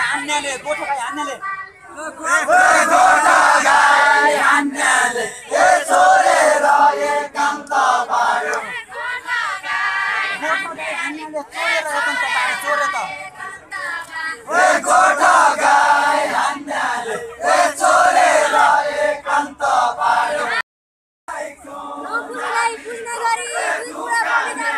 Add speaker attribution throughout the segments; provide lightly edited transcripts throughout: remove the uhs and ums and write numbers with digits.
Speaker 1: हान्नेले गोठा गाई हान्नेले
Speaker 2: गोठा गाई हान्नेले छोडेर एकान्त पायो
Speaker 1: गोठा गाई हान्नेले छोडेर एकान्त पायो चोरे त
Speaker 2: गोठा गाई हान्नेले छोडेर एकान्त पायो
Speaker 3: नबुझ्दै बुझ्ने गरी दुई कुरा बोलिजा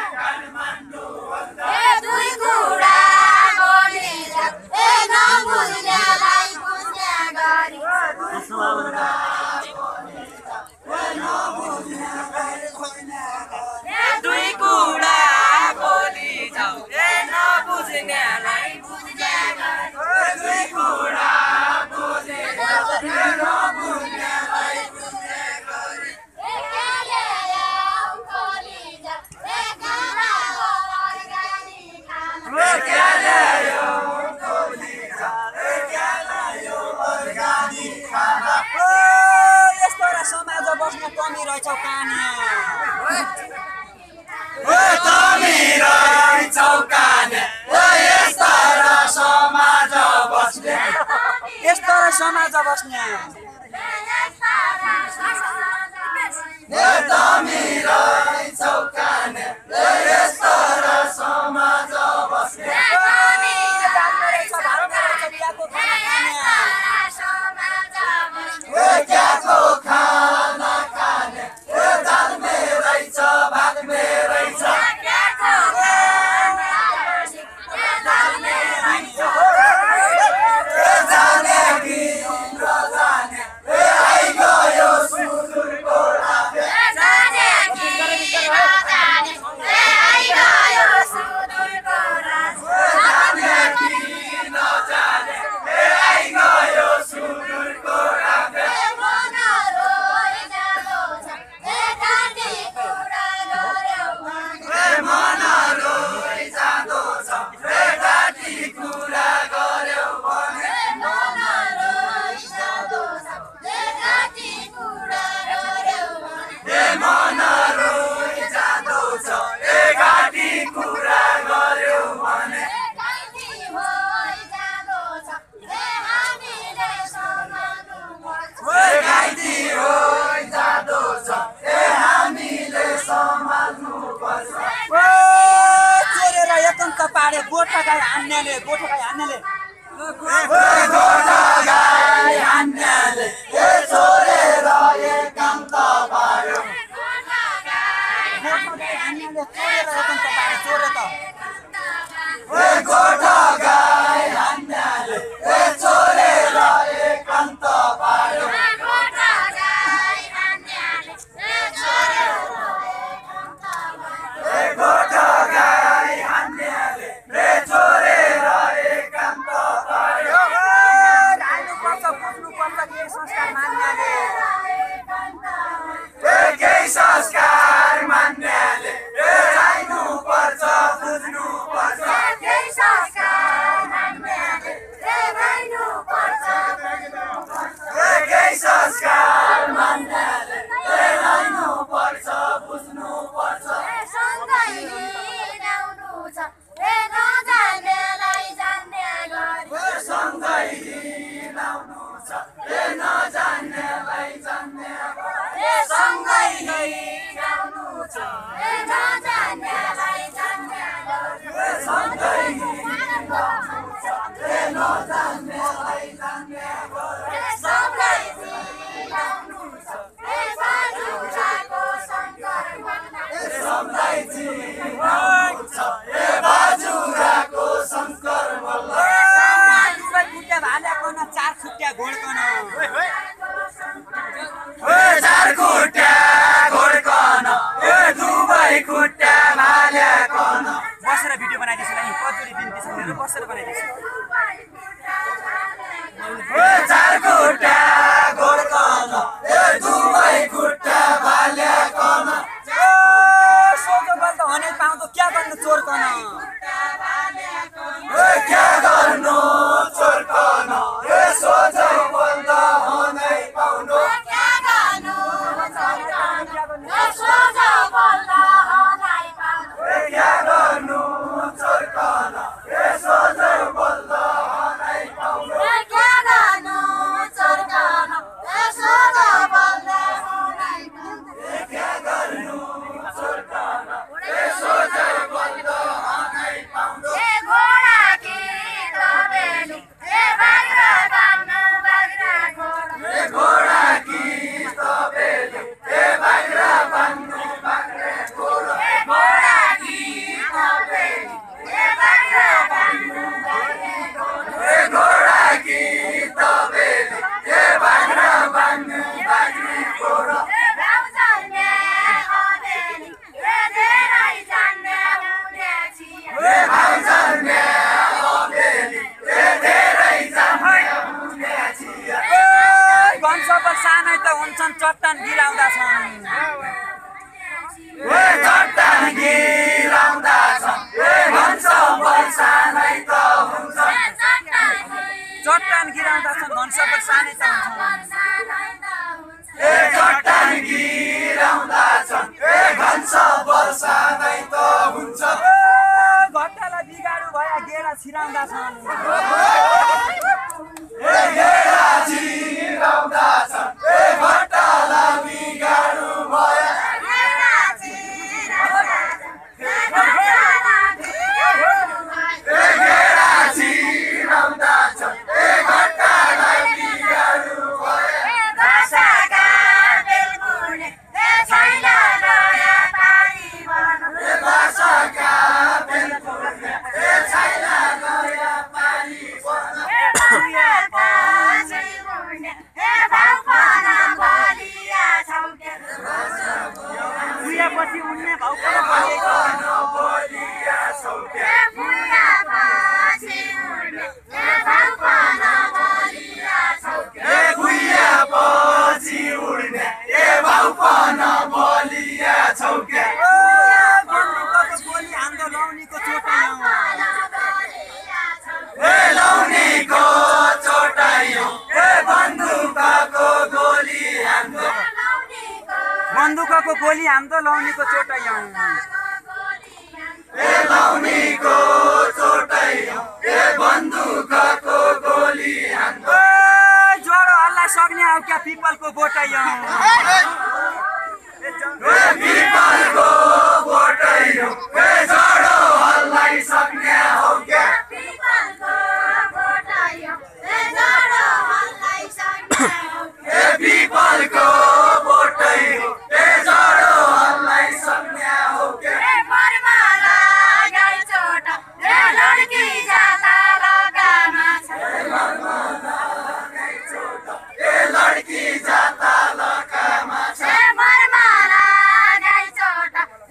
Speaker 3: दुई कुरा बोलिजा नबुझ्नेलाई बुझ्ने गरी
Speaker 4: दुई कुरा बोलिजाऊ नबुझ्नेलाई बुझ्ने गरी दुई कुरा नबुझ्नेलाई बुझ्ने गरी
Speaker 3: एकाले आऊ बोलिजा एकामा अर्गानी खाना
Speaker 2: एकाले आऊ बोलिजा एकाले अर्गानी खाना
Speaker 1: यस्तो र समाज बस्न कमी रहेछौ कान्या
Speaker 2: तमी रहेछौ कान्या यस्ता र समाज बस्ने
Speaker 1: यस्तो र समाज बस्ने
Speaker 2: तमी रहेछौ कान्या यस्ता र समाज बस्ने क्याको खाना खाने दालमे रहेछ भातमे रहेछ जाने कि जाने आइगयो सुदूरको राते जाने कि नजाने आइगयो सुदूरको राते मन रोइ जाँदो छ घाँटी कुरा गर्यौ भने मन रोइ जाँदो छ घाँटी कुरा गर्यौ भने घाइते होइ जाँदो छ हामीले सम्हाल्नु पर्छ
Speaker 1: चोरेर एकान्त पारे गोठा गाई हान्नेले गोठा गाई हान्नेले
Speaker 2: छोडेर एकान्त पायो
Speaker 1: गोठा गाई हान्नेले छोडेर एकान्त पायो चोरे त
Speaker 2: गोठा गाई हान्नेले छोडेर एकान्त पायो गोठा गाई हान्नेले छोडेर एकान्त पायो
Speaker 1: राख्नुपर्छ बुझ्नुपर्छ के संस्कार मान्नेले
Speaker 2: केही संस्कार मान्नेले राख्नुपर्छ बुझ्नुपर्छ केही संस्कार मान्नेले राख्नुपर्छ बुझ्नुपर्छ सँगै लाउनु छ नजान्नेलाई जान्ने सँगै लाउनु छ नजान्नेलाई जान्ने सँगै लाउनु छ नजान्नेलाई जान्ने सँगै लाउनु छ सँगै लाउनु छ बाजुराको शङ्कर मल्ल
Speaker 1: खुट्टा भाल्याकन चार खुट्टा घोड्कन
Speaker 2: चार खुट्टा घोड्कन दुवै खुट्टा भाल्याकन
Speaker 1: बसेर भिडियो बनाइदिएछु नि कचोरी बिन्ती छ मेरो बसेर बनाइदिएछु
Speaker 2: चार खुट्टा घोड्कन दुवै खुट्टा भाल्याकन
Speaker 1: सोझो बल्द हने पाउँदो क्या गर्नु चोरकन
Speaker 2: क्या गर्नु चोरकन सोझो बल्द हनै पाउनु
Speaker 3: क्या गर्नु
Speaker 2: क्या गर्नु चोरकन सोझो बल्द हनै पाउनु
Speaker 1: बन्दुकको गोली हान्दो लाउनीको चोटाइयौँ
Speaker 2: लाउनीको चोटाइयौँ बन्दुकको गोली हान्दो
Speaker 1: ज्वरो हल्ला सक्ने हो क्या पिपलको बोटाइयौँ
Speaker 2: पिपलको बोटाइयौँ ज्वरो हल्लाई सक्ने हो क्या
Speaker 3: पिपलको बोटाइयौँ ज्वरो हल्लाई सक्ने हो
Speaker 2: पिपलको बोटाइयौँ ज्वरो हल्लाई सक्ने हो क्या
Speaker 3: मरमरा गाई चोटा लड्की जाता लगामा छ
Speaker 2: लड्की जाता लकामा छ
Speaker 3: मरमरा गाई चोटा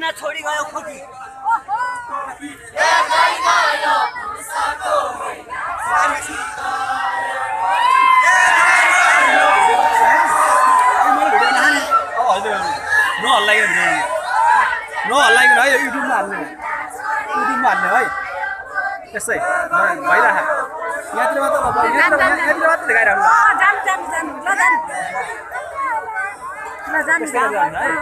Speaker 4: छोडी गयो खोकी
Speaker 5: नहल्लाइकन है युट्युबमा हाल्नु है त्यसै भइरह यहाँतिर मात्र यहाँतिर मात्र देखाइरहनु है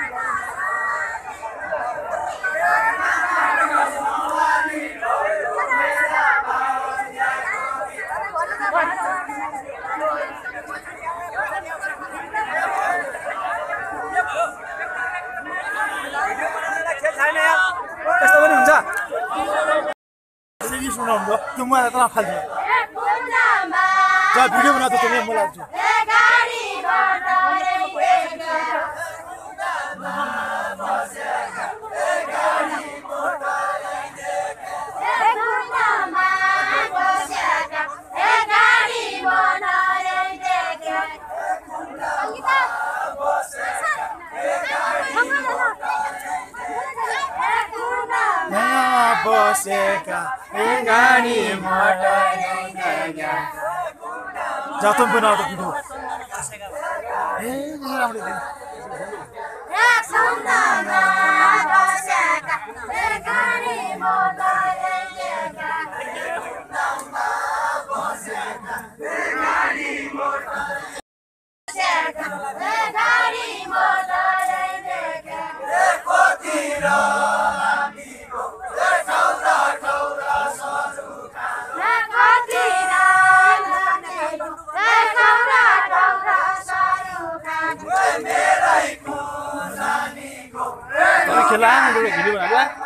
Speaker 5: त्यस्तो पनि हुन्छ तुम इतना खाल जा वीडियो बना तो तुम्हें बोला बसेका गाडी मोटर जा तुम बनाओ तो वीडियो खेला भिडियो बना